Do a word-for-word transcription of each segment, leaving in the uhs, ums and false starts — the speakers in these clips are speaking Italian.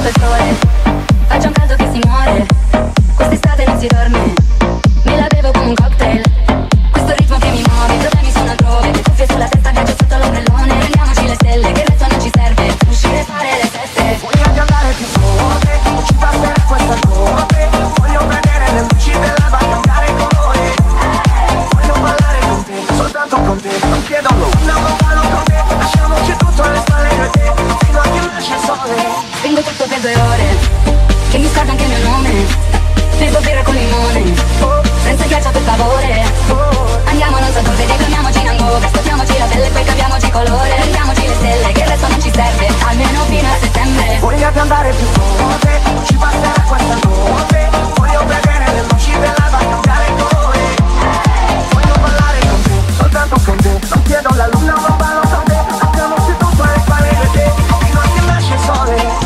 sotto il sole, faccia un caldo che si muore, quest'estate non si dorme, me la bevo come un cocktail, questo ritmo che mi muove, i problemi sono altrove, le cuffie sulla testa, viaggio sotto l'ombrellone, prendiamoci le stelle, che il resto non ci serve, uscire e fare le feste. Voglio andare più forte, non ci passerà questa notte, voglio vedere le luci dell'alba cambiare colore, voglio ballare con te, soltanto con te, non chiedo nulla, non ballo con te, lasciamoci tutto alle spalle per te, fino a che nasce il sole. Spingo tutto per due ore, che mi scorda anche il mio nome, bevo birra con limone, senza ghiaccio per favore, andiamo non so dove, declamiamoci in hangover, scottiamoci la pelle e poi cambiamoci colore, prendiamoci le stelle, che il resto non ci serve, almeno fino a settembre. Voglio andare più forte, non ci passerà questa notte, voglio vedere le luci dell'alba cambiare colore, voglio ballare con te, soltanto con te, non chiedo la luna, non ballo con te, lasciamoci tutto alle spalle per te, fino a che nasce il sole.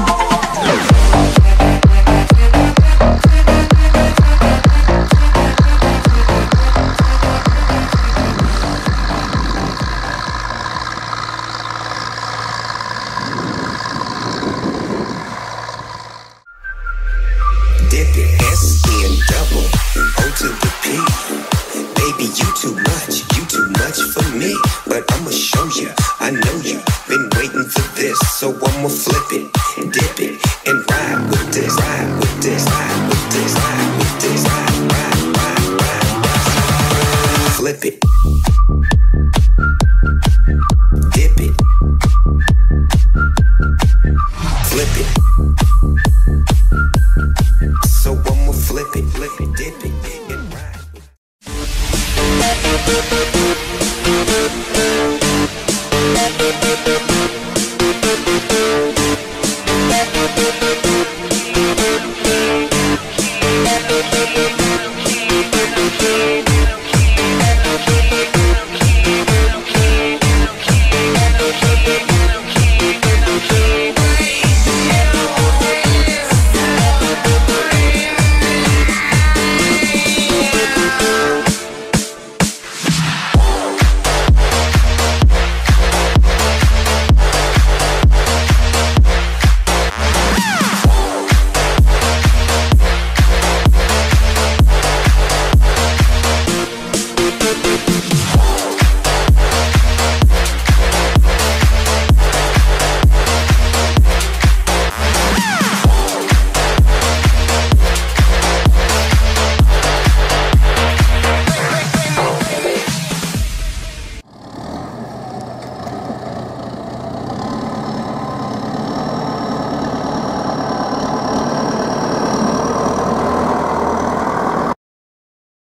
Dip it, S N double, O to the P. Baby, you too much, you too much for me. But I'ma show ya, I know you been waiting for this. So I'ma flip it, dip it, and ride with this, ride with this, ride with this, ride with this, ride, ride, ride, ride, ride. Flip it, dip it, flip it. So I'ma flip it, flip it, dip it, and ride.